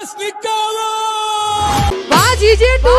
બાજી જેટુ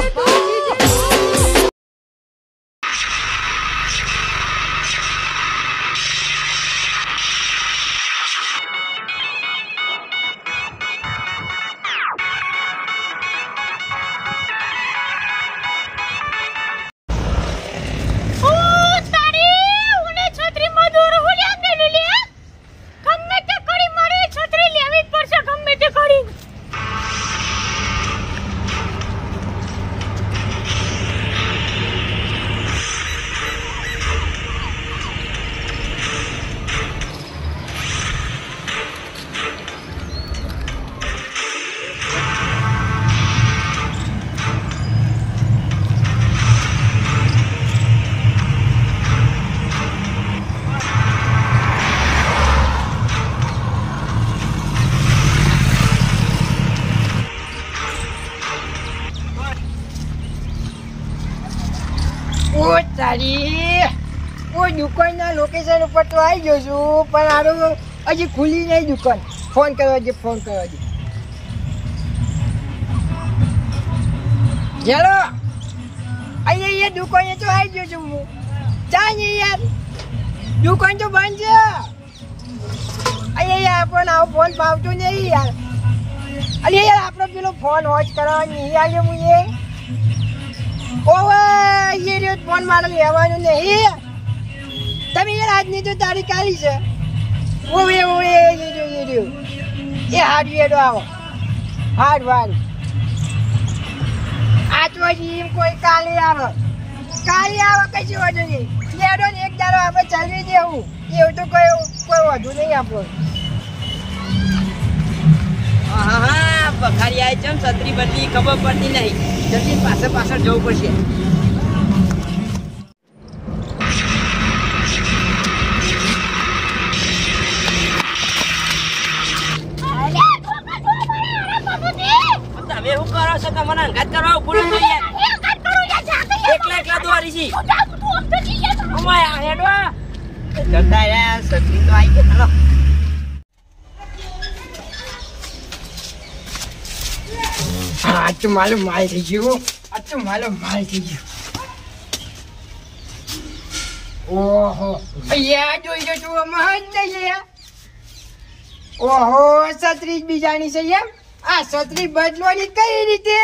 દુકાનના લોકેશન ઉપર તો આવી ગયો છું, પણ આનું હજી ખુલી નહીં દુકાન. ફોન કરવા દે. ચાલો અહીંયા દુકાને તો આવી ગયો છું હું. ચા નહીં યાર, દુકાન તો બંધ છે. અહીંયા આપણને આવો ફોન પાવતો નહીં યાર. અરે યાર આપણો પેલો ફોન વોચ કરવા નહીં આવ્યો હું એ. ઓવે એ રહ્યો ફોન મારે લેવાનું નહીં. તમે યાર આજની તો તારીખ કાઢી છે. ઓવે એ રહ્યો એ હાડવેડો આવો હાડવાડ આ તો હજી કોઈ કાલે આવે કશું વધુ નહીં. લેડો ને એક દાડો આપણે ચાલવી દેવું એવું તો કોઈ વધુ નહીં આપણો. હા બખારી આવી છે છત્રી બત્રી ખબર પડતી નહીં. જલ્દી પાછળ જવું પડશે. તમે શું કરો છો? તમને અંગાત કરવા ઉભું નતું યાર. એકલા દોરી છી કરતા યાર. છત્રી તો આવી ગઈ. ચાલો આજ તો મારો માલ થઈ ગયો. ઓહો અહીંયા જોઈ જો તું મહજ નહીં. ઓહો છત્રી બીજાની છે એમ. આ છત્રી બદલવાની કઈ રીતે?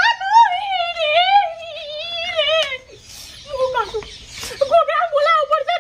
બોલાવો પડશે.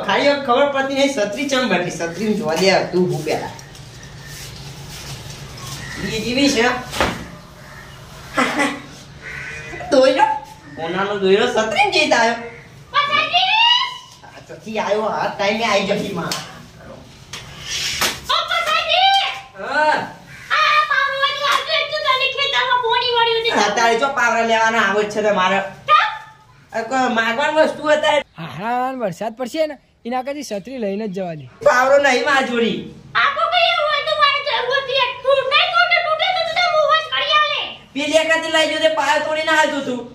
બખાડીઓ ખબર પડતી નહીં છત્રી ચમ બેઠી છત્રી જોવા દે તું હું પેલા જીવી છે દોયરો કોનાનો દોયરો છત્રી જઈ આવ્યો પછી આવ્યો આ ટાઈમે આવી જતી માં તારે જો પાવરા લેવાના આવે છે તમારે માગવાની વસ્તુ હતા હા વરસાદ પડશે ને એના કરતી છત્રી લઈને જ જવા દે પાવરો નહીં માં જોડી પેલી એકાદી લઈ જો તે પાયો તોડી ના હાલતું તું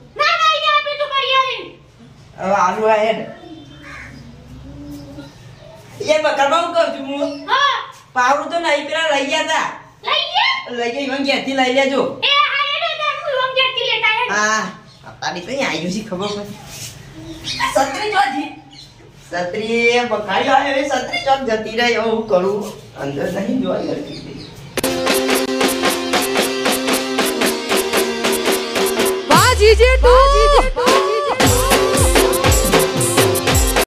હવે આલુ આ હેડ એ બકરબા હું કહું છું હું પાવરું તો નહીં પેલા લઈ ગયા તા લઈ ગઈ હું ઘેરથી લઈ લેજો હા તારી કઈ આવી ગયું છે ખબર પડે છત્રી જોજી છત્રી બખાડી આવ્યો એ છત્રી ચોક જતી રહી હવે હું કરું અંદર નહીં જોઈ કરતી વાહ જીજે તું